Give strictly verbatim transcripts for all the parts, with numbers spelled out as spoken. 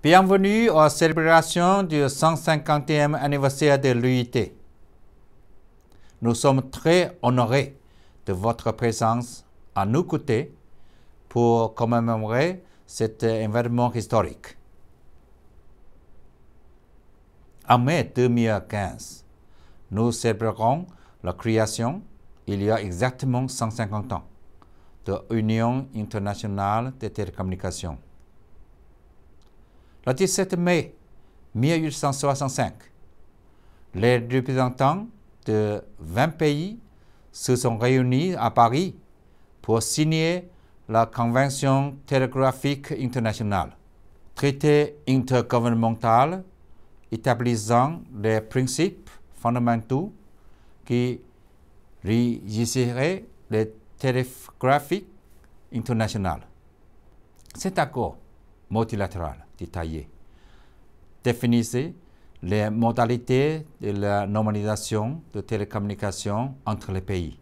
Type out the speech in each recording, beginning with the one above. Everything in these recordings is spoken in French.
Bienvenue aux célébrations du cent cinquantième anniversaire de l'U I T. Nous sommes très honorés de votre présence à nos côtés pour commémorer cet événement historique. En mai deux mille quinze, nous célébrerons la création, il y a exactement cent cinquante ans, de l'Union internationale des télécommunications. Le dix-sept mai mille huit cent soixante-cinq, les représentants de vingt pays se sont réunis à Paris pour signer la Convention télégraphique internationale, traité intergouvernemental établissant les principes fondamentaux qui régisseraient les télégraphies internationales. Cet accord multilatéral détaillé définissait les modalités de la normalisation de télécommunications entre les pays.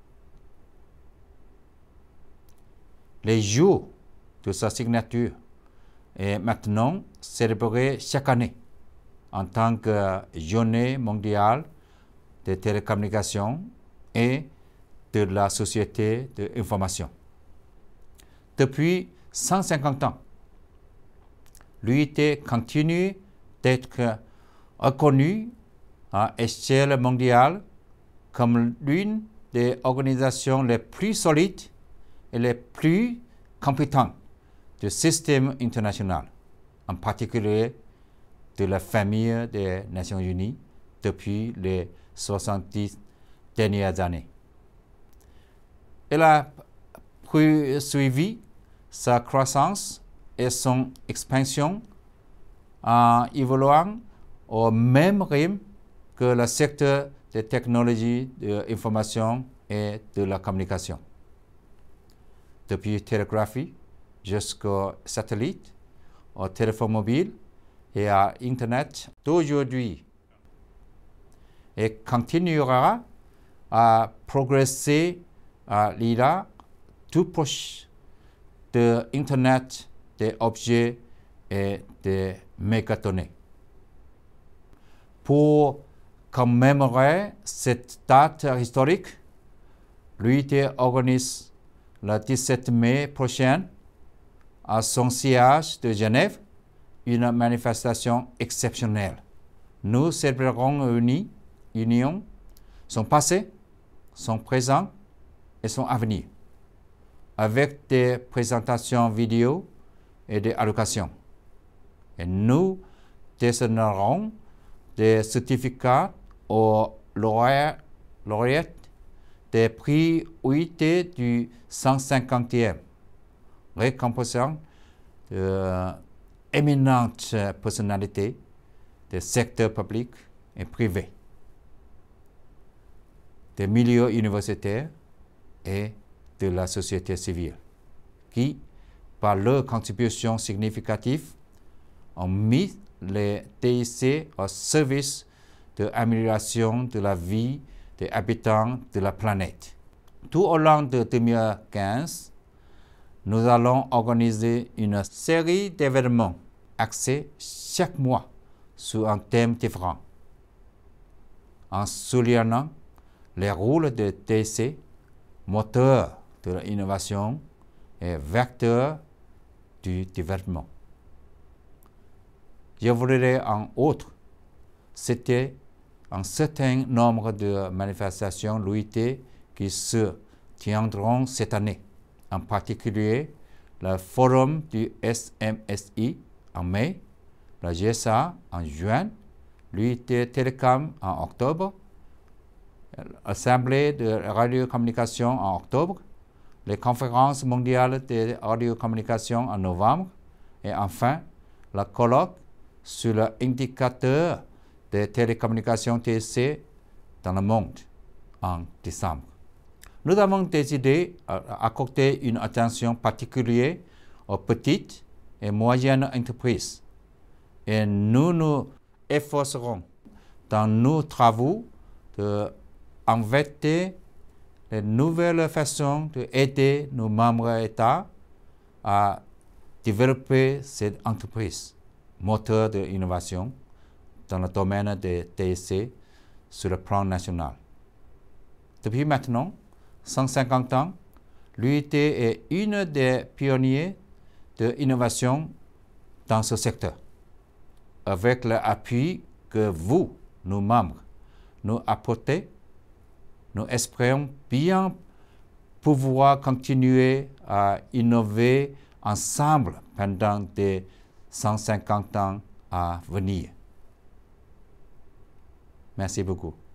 Les jours de sa signature est maintenant célébré chaque année en tant que Journée mondiale des télécommunications et de la société de l'information. Depuis cent cinquante ans, l'U I T continue d'être reconnue à échelle mondiale comme l'une des organisations les plus solides et les plus compétentes du système international, en particulier de la famille des Nations Unies depuis les soixante-dix dernières années. Elle a poursuivi sa croissance et son expansion en évoluant au même rythme que le secteur des technologies de l'information et de la communication. Depuis la télégraphie jusqu'au satellite, au téléphone mobile et à Internet d'aujourd'hui, et continuera à progresser à l'ère tout proche de Internet des objets et des mégadonnées. Pour commémorer cette date historique, l'U I T organise le dix-sept mai prochain à son siège de Genève une manifestation exceptionnelle. Nous célébrerons une union, son passé, son présent et son avenir, avec des présentations vidéo et des allocations. Et nous décernerons des certificats aux lauréats des prix U I T du cent cinquantième, récompensant d'éminentes personnalités des secteurs publics et privés, des milieux universitaires et de la société civile, qui, par leur contribution significative, ont mis les T I C au service de l'amélioration de la vie des habitants de la planète. Tout au long de deux mille quinze, nous allons organiser une série d'événements axés chaque mois sur un thème différent, en soulignant les rôles de T I C, moteur de l'innovation et vecteur du développement. Je voudrais en outre citer un certain nombre de manifestations l'U I T qui se tiendront cette année, en particulier le forum du S M S I en mai, le G S A en juin, l'U I T Télécom en octobre, l'Assemblée de radiocommunication en octobre, les conférences mondiales de radiocommunication en novembre et enfin le colloque sur l'indicateur des télécommunications T I C dans le monde en décembre. Nous avons décidé d'accorder une attention particulière aux petites et moyennes entreprises et nous nous efforcerons dans nos travaux d'inventer les nouvelles façons d'aider nos membres États à développer cette entreprise moteur de l'innovation dans le domaine des T S C sur le plan national. Depuis maintenant cent cinquante ans, l'U I T est une des pionniers de l'innovation dans ce secteur. Avec l'appui que vous, nos membres, nous apportez, nous espérons bien pouvoir continuer à innover ensemble pendant des cent cinquante ans à venir. Merci beaucoup.